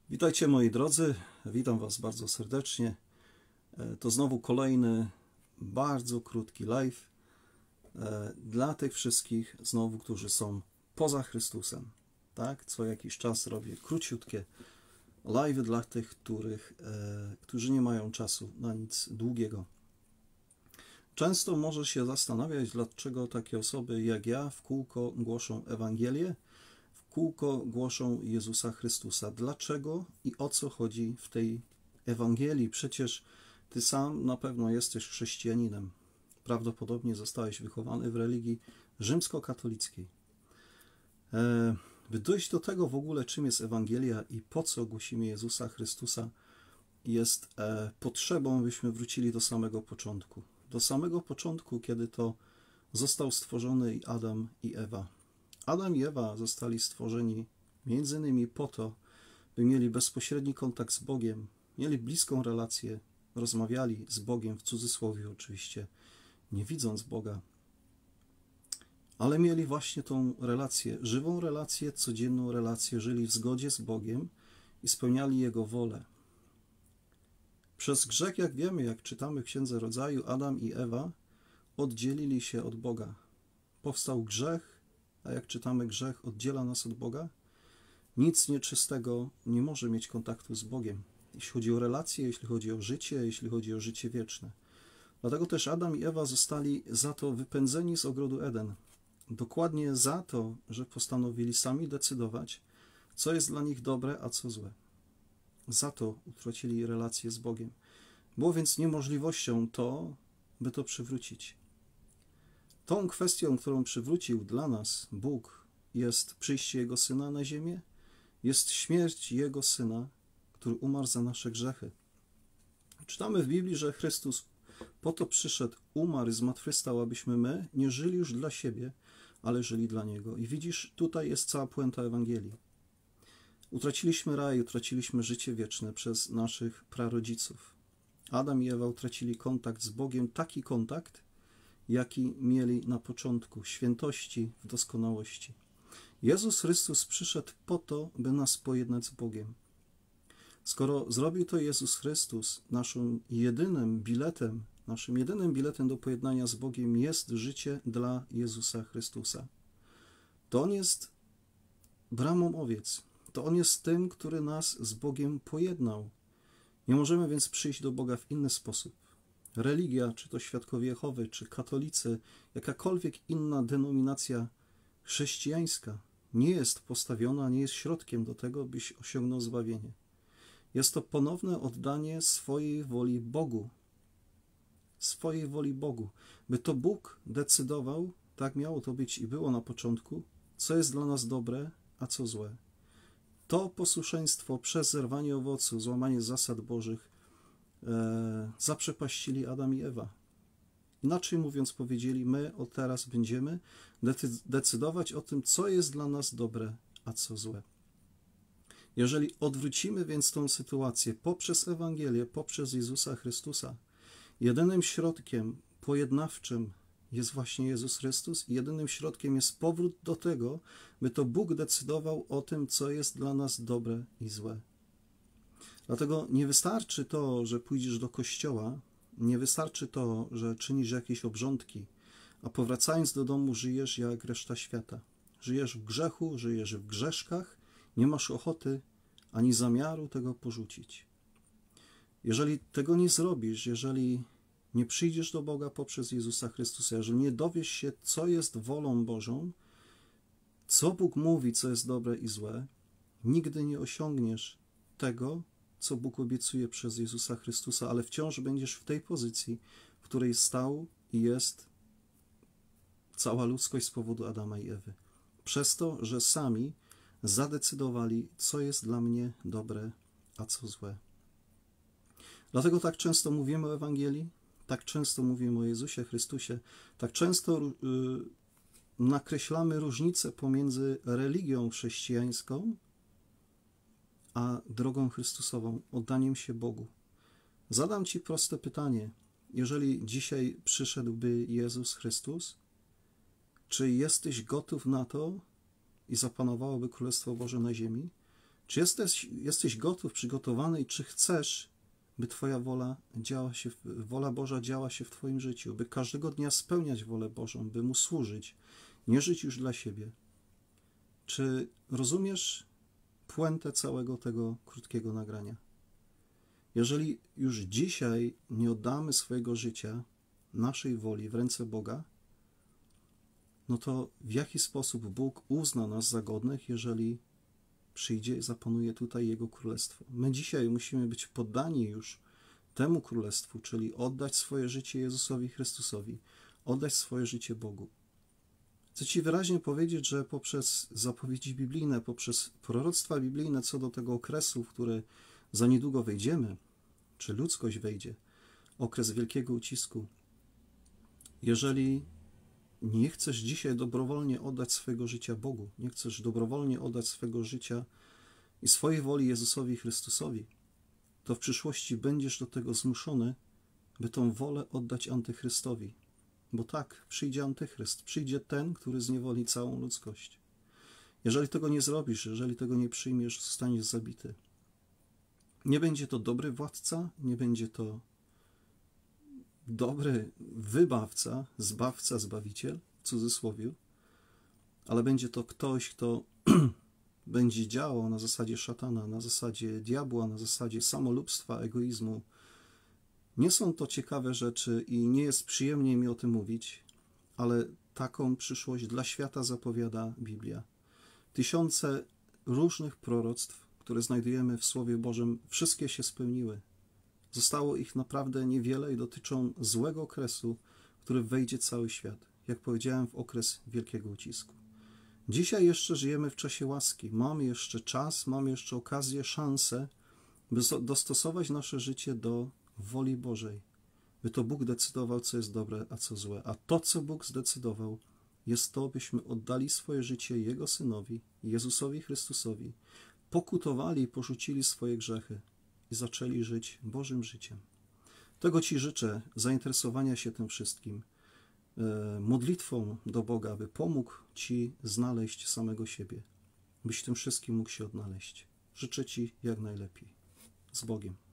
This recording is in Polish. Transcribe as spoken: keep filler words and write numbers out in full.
Witajcie moi drodzy, witam Was bardzo serdecznie. To znowu kolejny bardzo krótki live dla tych wszystkich znowu, którzy są poza Chrystusem. Tak, co jakiś czas robię króciutkie live dla tych, których, którzy nie mają czasu na nic długiego. Często może się zastanawiać, dlaczego takie osoby jak ja w kółko głoszą Ewangelię, w kółko głoszą Jezusa Chrystusa. Dlaczego i o co chodzi w tej Ewangelii? Przecież ty sam na pewno jesteś chrześcijaninem. Prawdopodobnie zostałeś wychowany w religii rzymskokatolickiej. By dojść do tego w ogóle, czym jest Ewangelia i po co głosimy Jezusa Chrystusa, jest potrzebą, byśmy wrócili do samego początku. Do samego początku, kiedy to został stworzony Adam i Ewa. Adam i Ewa zostali stworzeni między innymi po to, by mieli bezpośredni kontakt z Bogiem, mieli bliską relację, rozmawiali z Bogiem, w cudzysłowie oczywiście, nie widząc Boga, ale mieli właśnie tą relację, żywą relację, codzienną relację, żyli w zgodzie z Bogiem i spełniali Jego wolę. Przez grzech, jak wiemy, jak czytamy w Księdze Rodzaju, Adam i Ewa oddzielili się od Boga. Powstał grzech, a jak czytamy, grzech oddziela nas od Boga. Nic nieczystego nie może mieć kontaktu z Bogiem, jeśli chodzi o relacje, jeśli chodzi o życie, jeśli chodzi o życie wieczne. Dlatego też Adam i Ewa zostali za to wypędzeni z ogrodu Eden. Dokładnie za to, że postanowili sami decydować, co jest dla nich dobre, a co złe. Za to utracili relację z Bogiem. Było więc niemożliwością to, by to przywrócić. Tą kwestią, którą przywrócił dla nas Bóg, jest przyjście Jego Syna na ziemię, jest śmierć Jego Syna, który umarł za nasze grzechy. Czytamy w Biblii, że Chrystus po to przyszedł, umarł i zmartwychwstał, abyśmy my nie żyli już dla siebie, ale żyli dla Niego. I widzisz, tutaj jest cała puenta Ewangelii. Utraciliśmy raj, utraciliśmy życie wieczne przez naszych prarodziców. Adam i Ewa utracili kontakt z Bogiem, taki kontakt, jaki mieli na początku, świętości, w doskonałości. Jezus Chrystus przyszedł po to, by nas pojednać z Bogiem. Skoro zrobił to Jezus Chrystus, naszym jedynym biletem, naszym jedynym biletem do pojednania z Bogiem jest życie dla Jezusa Chrystusa. To On jest bramą owiec. To On jest tym, który nas z Bogiem pojednał. Nie możemy więc przyjść do Boga w inny sposób. Religia, czy to Świadkowie Jehowy, czy katolicy, jakakolwiek inna denominacja chrześcijańska nie jest postawiona, nie jest środkiem do tego, byś osiągnął zbawienie. Jest to ponowne oddanie swojej woli Bogu. Swojej woli Bogu. By to Bóg decydował, tak miało to być i było na początku, co jest dla nas dobre, a co złe. To posłuszeństwo przez zerwanie owocu, złamanie zasad Bożych e, zaprzepaścili Adam i Ewa. Inaczej mówiąc, powiedzieli, my od teraz będziemy decydować o tym, co jest dla nas dobre, a co złe. Jeżeli odwrócimy więc tą sytuację poprzez Ewangelię, poprzez Jezusa Chrystusa, jedynym środkiem pojednawczym jest właśnie Jezus Chrystus i jedynym środkiem jest powrót do tego, by to Bóg decydował o tym, co jest dla nas dobre i złe. Dlatego nie wystarczy to, że pójdziesz do kościoła, nie wystarczy to, że czynisz jakieś obrządki, a powracając do domu żyjesz jak reszta świata. Żyjesz w grzechu, żyjesz w grzeszkach, nie masz ochoty ani zamiaru tego porzucić. Jeżeli tego nie zrobisz, jeżeli nie przyjdziesz do Boga poprzez Jezusa Chrystusa, jeżeli nie dowiesz się, co jest wolą Bożą, co Bóg mówi, co jest dobre i złe, nigdy nie osiągniesz tego, co Bóg obiecuje przez Jezusa Chrystusa, ale wciąż będziesz w tej pozycji, w której stał i jest cała ludzkość z powodu Adama i Ewy. Przez to, że sami zadecydowali, co jest dla mnie dobre, a co złe. Dlatego tak często mówimy o Ewangelii, tak często mówimy o Jezusie Chrystusie, tak często yy, nakreślamy różnicę pomiędzy religią chrześcijańską a drogą Chrystusową, oddaniem się Bogu. Zadam Ci proste pytanie. Jeżeli dzisiaj przyszedłby Jezus Chrystus, czy jesteś gotów na to i zapanowałoby Królestwo Boże na ziemi, Czy jesteś, jesteś gotów, przygotowany i czy chcesz, by Twoja wola działa się, wola Boża działa się w Twoim życiu, by każdego dnia spełniać wolę Bożą, by Mu służyć, nie żyć już dla siebie? Czy rozumiesz puentę całego tego krótkiego nagrania? Jeżeli już dzisiaj nie oddamy swojego życia, naszej woli w ręce Boga, no to w jaki sposób Bóg uzna nas za godnych, jeżeli przyjdzie i zapanuje tutaj Jego Królestwo? My dzisiaj musimy być poddani już temu Królestwu, czyli oddać swoje życie Jezusowi Chrystusowi, oddać swoje życie Bogu. Chcę Ci wyraźnie powiedzieć, że poprzez zapowiedzi biblijne, poprzez proroctwa biblijne co do tego okresu, w który za niedługo wejdziemy, czy ludzkość wejdzie, okres wielkiego ucisku, jeżeli nie chcesz dzisiaj dobrowolnie oddać swojego życia Bogu, nie chcesz dobrowolnie oddać swojego życia i swojej woli Jezusowi Chrystusowi, to w przyszłości będziesz do tego zmuszony, by tą wolę oddać Antychrystowi. Bo tak, przyjdzie Antychryst, przyjdzie ten, który zniewoli całą ludzkość. Jeżeli tego nie zrobisz, jeżeli tego nie przyjmiesz, zostaniesz zabity. Nie będzie to dobry władca, nie będzie to dobry wybawca, zbawca, zbawiciel, w cudzysłowie, ale będzie to ktoś, kto będzie działał na zasadzie szatana, na zasadzie diabła, na zasadzie samolubstwa, egoizmu. Nie są to ciekawe rzeczy i nie jest przyjemnie mi o tym mówić, ale taką przyszłość dla świata zapowiada Biblia. Tysiące różnych proroctw, które znajdujemy w Słowie Bożym, wszystkie się spełniły. Zostało ich naprawdę niewiele i dotyczą złego okresu, w który wejdzie cały świat. Jak powiedziałem, w okres wielkiego ucisku. Dzisiaj jeszcze żyjemy w czasie łaski. Mamy jeszcze czas, mamy jeszcze okazję, szansę, by dostosować nasze życie do woli Bożej. By to Bóg decydował, co jest dobre, a co złe. A to, co Bóg zdecydował, jest to, byśmy oddali swoje życie Jego Synowi, Jezusowi Chrystusowi, pokutowali i porzucili swoje grzechy i zaczęli żyć Bożym życiem. Tego Ci życzę, zainteresowania się tym wszystkim, modlitwą do Boga, aby pomógł Ci znaleźć samego siebie, byś tym wszystkim mógł się odnaleźć. Życzę Ci jak najlepiej. Z Bogiem.